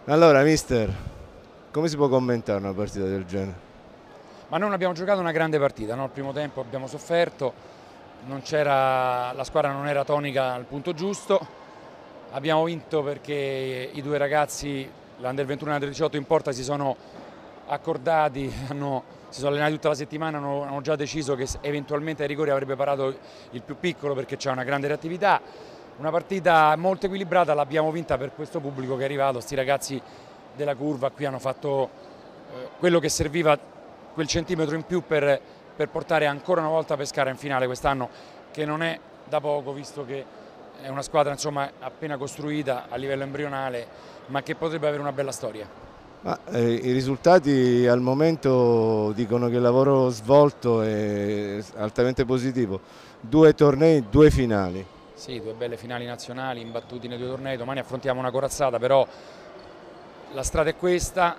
Allora, mister, come si può commentare una partita del genere? Ma noi non abbiamo giocato una grande partita, no? Il primo tempo abbiamo sofferto, la squadra non era tonica al punto giusto, abbiamo vinto perché i due ragazzi, l'Under 21 e l'Under 18 in porta, si sono accordati, si sono allenati tutta la settimana, hanno già deciso che eventualmente ai rigori avrebbe parato il più piccolo perché c'è una grande reattività. Una partita molto equilibrata, l'abbiamo vinta per questo pubblico che è arrivato, sti ragazzi della curva qui hanno fatto quello che serviva, quel centimetro in più per portare ancora una volta Pescara in finale quest'anno, che non è da poco visto che è una squadra insomma appena costruita a livello embrionale, ma che potrebbe avere una bella storia. I risultati al momento dicono che il lavoro svolto è altamente positivo. Due tornei, due finali. Sì, due belle finali nazionali imbattuti nei due tornei, domani affrontiamo una corazzata, però la strada è questa.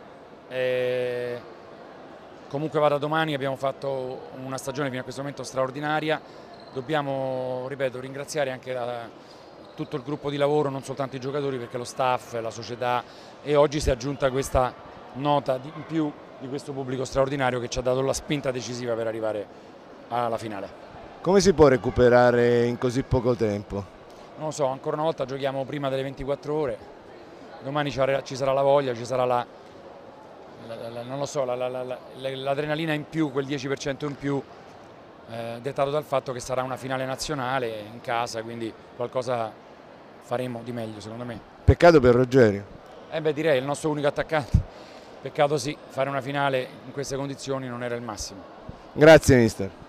Comunque vada domani, abbiamo fatto una stagione fino a questo momento straordinaria, dobbiamo, ripeto, ringraziare anche tutto il gruppo di lavoro, non soltanto i giocatori, perché lo staff, la società, e oggi si è aggiunta questa nota in più di questo pubblico straordinario che ci ha dato la spinta decisiva per arrivare alla finale. Come si può recuperare in così poco tempo? Non lo so, ancora una volta giochiamo prima delle 24 ore, domani ci sarà la voglia, ci sarà non lo so, l'adrenalina in più, quel 10% in più, dettato dal fatto che sarà una finale nazionale in casa, quindi qualcosa faremo di meglio secondo me. Peccato per Rogerio. Beh, direi il nostro unico attaccante, peccato sì, fare una finale in queste condizioni non era il massimo. Grazie, mister.